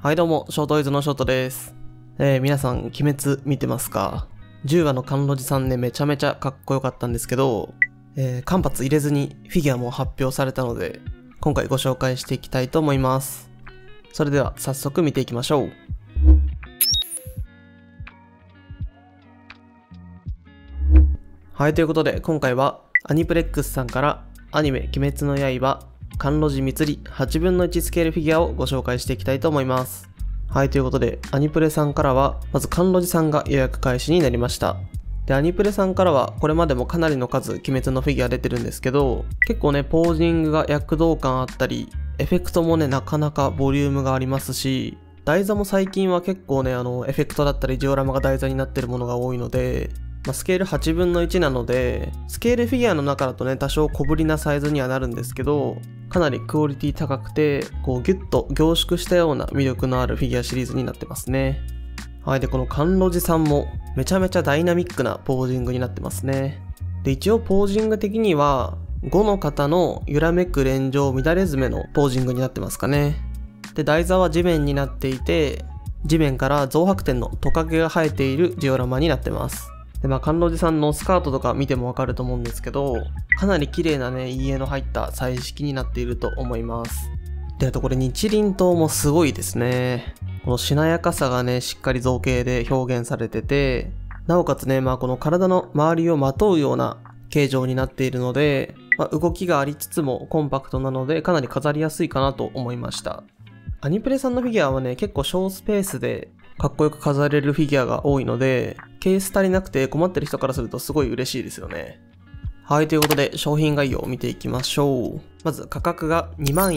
はいどうも、ショートイズのショートです。皆さん、鬼滅見てますか？10話の甘露寺さんね、めちゃめちゃかっこよかったんですけど、間髪入れずにフィギュアも発表されたので、今回ご紹介していきたいと思います。それでは、早速見ていきましょう。はい、ということで、今回は、アニプレックスさんからアニメ鬼滅の刃甘露寺蜜璃8分の1スケールフィギュアをご紹介していきたいと思います。はい、ということで、アニプレさんからは、まず甘露寺さんが予約開始になりました。で、アニプレさんからは、これまでもかなりの数、鬼滅のフィギュア出てるんですけど、結構ね、ポージングが躍動感あったり、エフェクトもね、なかなかボリュームがありますし、台座も最近は結構ね、エフェクトだったりジオラマが台座になってるものが多いので、スケール8分の1なので、スケールフィギュアの中だとね、多少小ぶりなサイズにはなるんですけど、かなりクオリティ高くて、こうギュッと凝縮したような魅力のあるフィギュアシリーズになってますね。はい、で、この甘露寺さんもめちゃめちゃダイナミックなポージングになってますね。で、一応ポージング的には、5の方の揺らめく連城乱れ爪のポージングになってますかね。で、台座は地面になっていて、地面から増白点のトカゲが生えているジオラマになってます。で、甘露寺さんのスカートとか見てもわかると思うんですけど、かなり綺麗なね、陰影の入った彩色になっていると思います。で、あとこれ日輪刀もすごいですね。このしなやかさがね、しっかり造形で表現されてて、なおかつね、この体の周りをまとうような形状になっているので、動きがありつつもコンパクトなので、かなり飾りやすいかなと思いました。アニプレさんのフィギュアはね、結構小スペースでかっこよく飾れるフィギュアが多いので、ケース足りなくて困ってる人からするとすごい嬉しいですよね。はい、ということで商品概要を見ていきましょう。まず価格が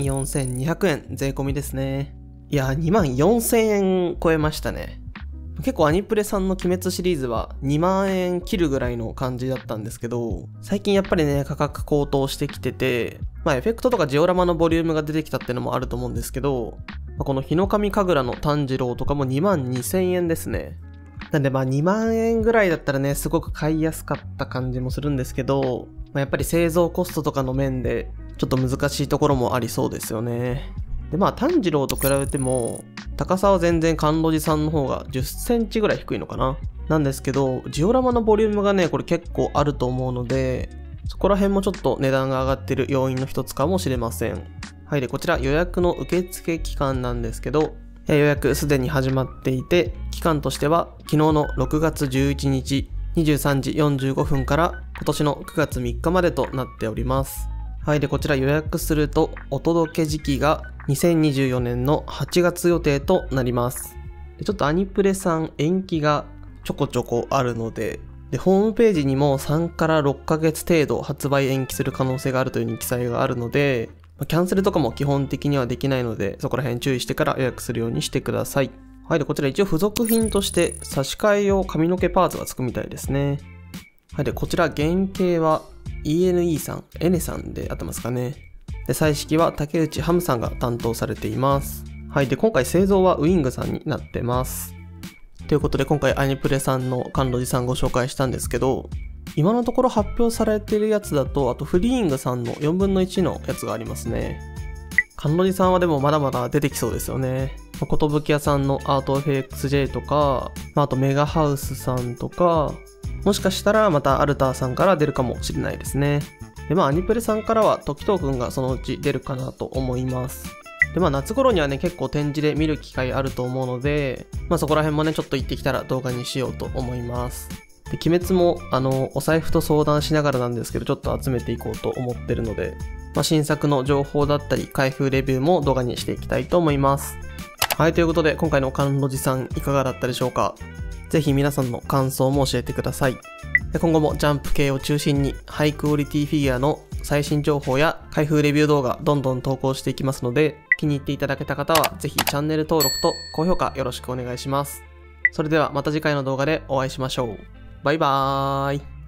24,200 円税込みですね。いや、24,000円超えましたね。結構アニプレさんの鬼滅シリーズは2万円切るぐらいの感じだったんですけど、最近やっぱりね、価格高騰してきてて、エフェクトとかジオラマのボリュームが出てきたってのもあると思うんですけど、この日の神神楽の炭治郎とかも22,000円ですね。なんで2万円ぐらいだったらね、すごく買いやすかった感じもするんですけど、やっぱり製造コストとかの面でちょっと難しいところもありそうですよね。で炭治郎と比べても高さは全然甘露寺さんの方が10センチぐらい低いのかな。なんですけど、ジオラマのボリュームがね、これ結構あると思うので、そこら辺もちょっと値段が上がってる要因の一つかもしれません。はい、で、こちら予約の受付期間なんですけど、予約すでに始まっていて、期間としては昨日の6月11日23時45分から今年の9月3日までとなっております。はい、で、こちら予約するとお届け時期が2024年の8月予定となります。で、ちょっとアニプレさん延期がちょこちょこあるので、ホームページにも3から6ヶ月程度発売延期する可能性があるという記載があるので、キャンセルとかも基本的にはできないので、そこら辺注意してから予約するようにしてください。はい、で、こちら一応付属品として差し替え用髪の毛パーツが付くみたいですね。はい、で、こちら原型は ENE さん、エネさんで合ってますかね。で、彩色は竹内ハムさんが担当されています。はい、で、今回製造はウィングさんになってます。ということで今回アニプレさんの甘露寺さんご紹介したんですけど、今のところ発表されているやつだと、あとフリーングさんの4分の1のやつがありますね。甘露寺さんはでもまだまだ出てきそうですよね。ことぶき屋さんのアート FXJ とか、あとメガハウスさんとか、もしかしたらまたアルターさんから出るかもしれないですね。で、アニプレさんからは時藤くんがそのうち出るかなと思います。で、夏頃にはね、結構展示で見る機会あると思うので、そこら辺もね、ちょっと行ってきたら動画にしようと思います。で、鬼滅も、お財布と相談しながらなんですけど、ちょっと集めていこうと思ってるので、新作の情報だったり、開封レビューも動画にしていきたいと思います。はい、ということで、今回の甘露寺さんいかがだったでしょうか？ぜひ皆さんの感想も教えてください。で、今後もジャンプ系を中心に、ハイクオリティフィギュアの最新情報や開封レビュー動画、どんどん投稿していきますので、気に入っていただけた方は、ぜひチャンネル登録と高評価よろしくお願いします。それではまた次回の動画でお会いしましょう。バイバーイ。